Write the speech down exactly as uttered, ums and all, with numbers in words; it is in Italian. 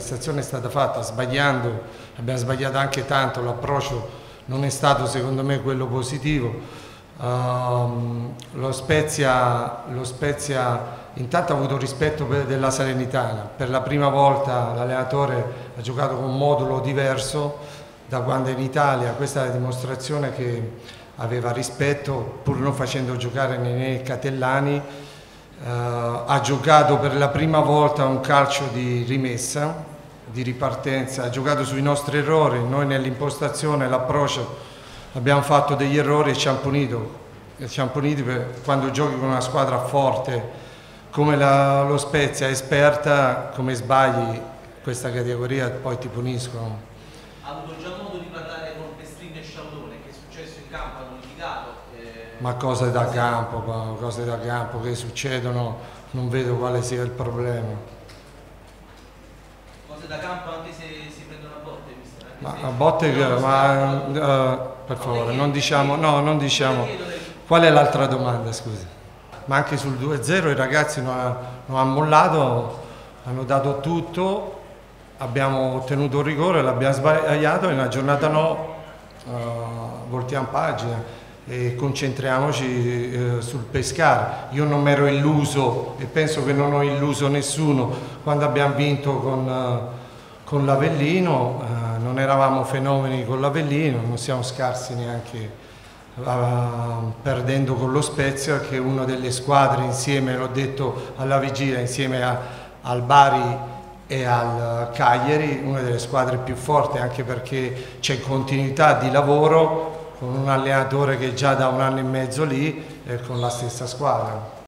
prestazione è stata fatta sbagliando, abbiamo sbagliato anche tanto, l'approccio non è stato secondo me quello positivo. Uh, lo Spezia, lo Spezia intanto ha avuto rispetto per, della Salernitana, per la prima volta l'allenatore ha giocato con un modulo diverso da quando è in Italia, questa è la dimostrazione che aveva rispetto pur non facendo giocare né Catellani. Uh, ha giocato per la prima volta un calcio di rimessa, di ripartenza, ha giocato sui nostri errori, noi nell'impostazione, l'approccio abbiamo fatto degli errori e ci hanno punito, e ci hanno puniti per quando giochi con una squadra forte come la, lo Spezia, esperta, come sbagli questa categoria poi ti puniscono. Ha avuto già modo di parlare con Pestrini e Sciallone, che è successo in campo, hanno litigato? Eh... Ma cose da campo, cose da campo che succedono, non vedo quale sia il problema. Cose da campo anche se si prendono a botte, mister? Ma a botte, che, ma uh, per favore, non diciamo, no, non diciamo. Qual è l'altra domanda, scusi? Ma anche sul due a zero i ragazzi non, ha, non hanno mollato, hanno dato tutto, abbiamo ottenuto un rigore, l'abbiamo sbagliato e nella giornata no, uh, voltiamo pagina e concentriamoci uh, sul pescare. Io non mi ero illuso e penso che non ho illuso nessuno quando abbiamo vinto con, uh, con l'Avellino, uh, non eravamo fenomeni con l'Avellino, non siamo scarsi neanche Uh, perdendo con lo Spezia, che è una delle squadre insieme, l'ho detto alla vigilia, insieme a, al Bari e al Cagliari, una delle squadre più forti, anche perché c'è continuità di lavoro con un allenatore che è già da un anno e mezzo lì e con la stessa squadra.